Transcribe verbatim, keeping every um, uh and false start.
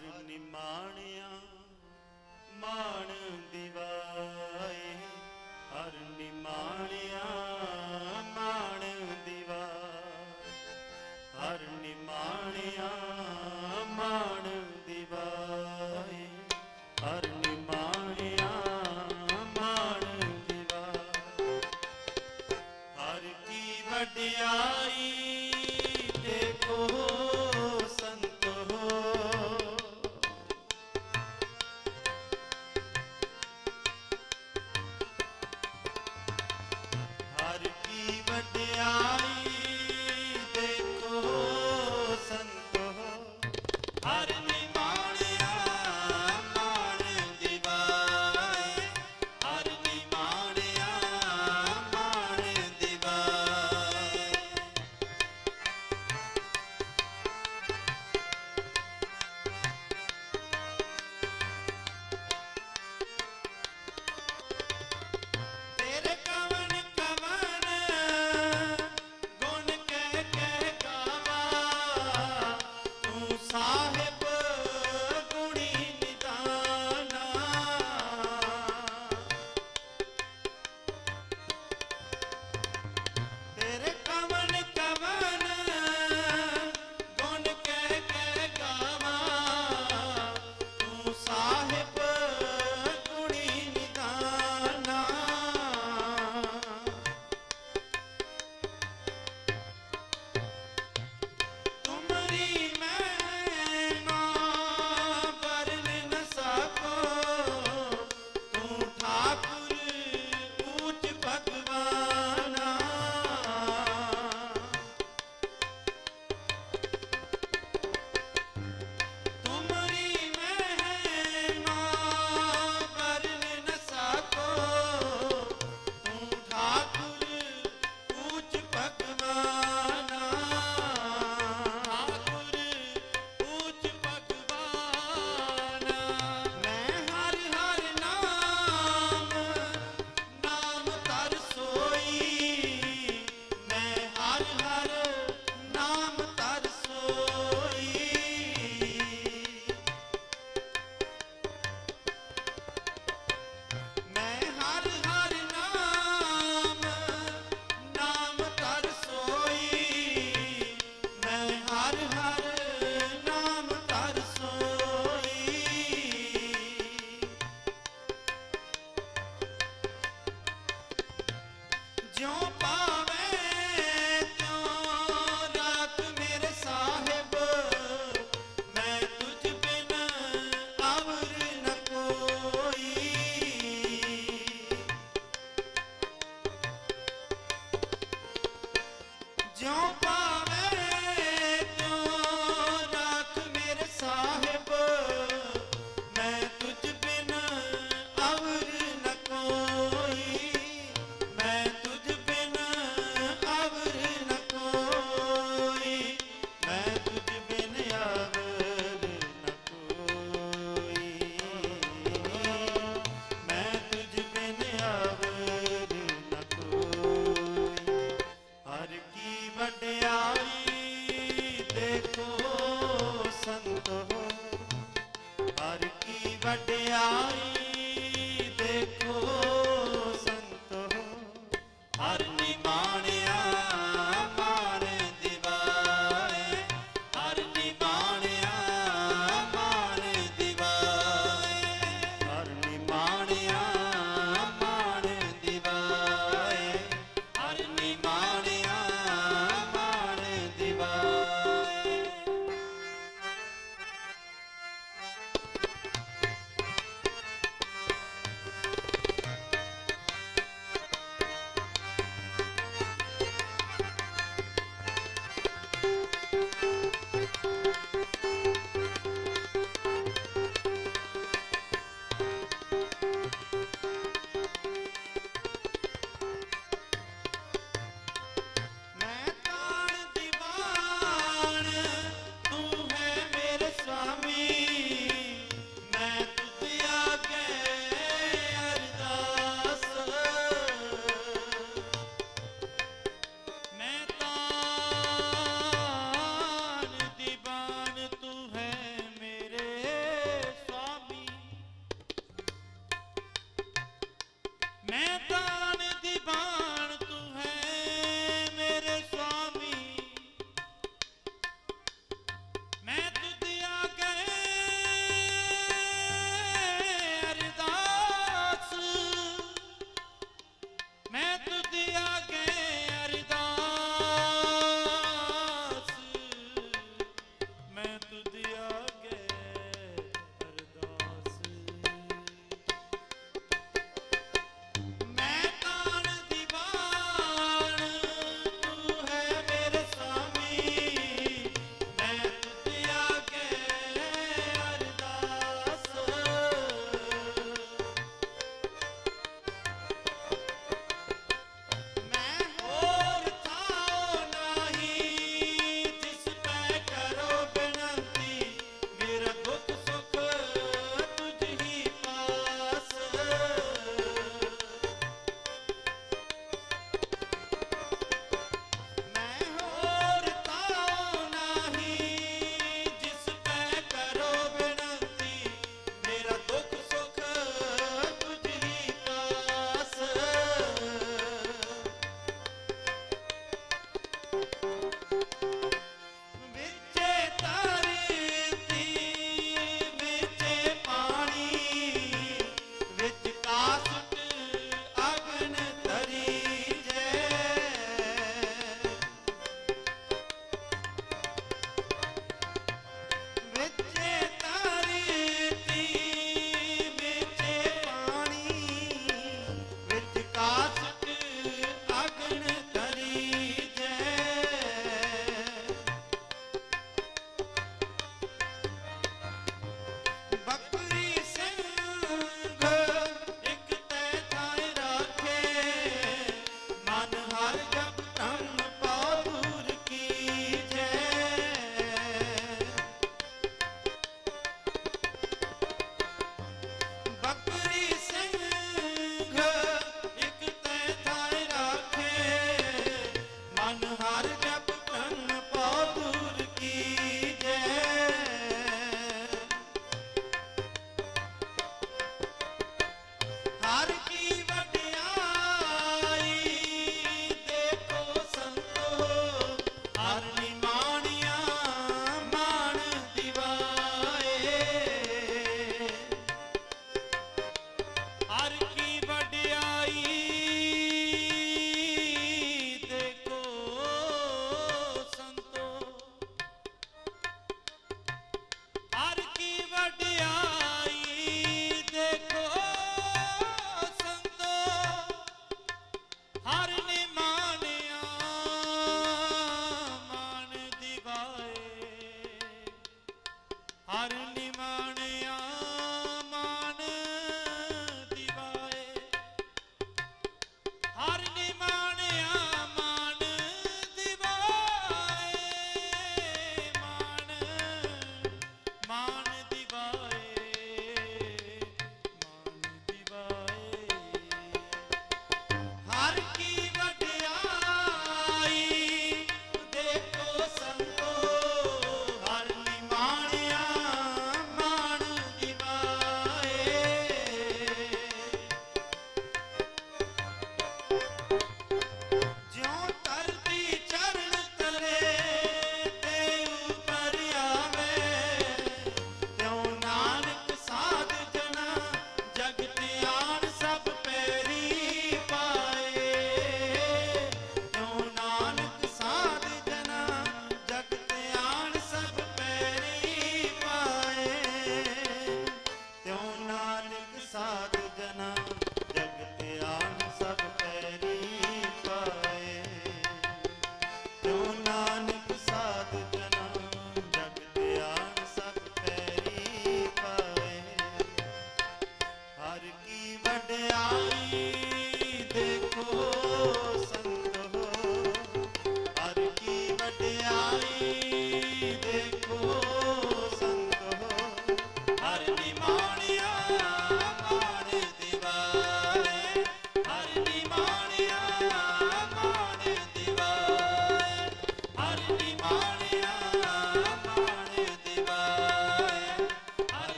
हर निमाणिया मान दिवाए, हर निमाणिया मान दिवाए, हर निमाणिया मान दिवाए, हर निमाणिया मान दिवाए। हर की वड्याई देखो संत हो, हर की वड्याई देखो संत हो, हर निमाणिया मान दिवाए, हर निमाणिया मान दिवाए। तेरे कवन कवन गुण कह कह गावा, तू साहिब गुणी निदाना। तेरे कवन कवन गुण कह कह गावा, तू साहिब गुणी निदाना। तुमरी महिमा बरन न सको, तू ठाकुर ऊंच भगवाना। तुमरी महिमा बरन न सको, तू ठाकुर ऊंच भगवाना, ठाकुर ऊंच भगवाना। मैं हर हर नाम नाम तर सोई, मैं हर हर नाम तर सोई। मैं हर हर नाम नाम तर सोई, मैं हर हर नाम तर सोई। ज्यों पावे त्यों राख मेरे साहिब, मैं तुझ बिन अवर न कोई। ज्यों पावे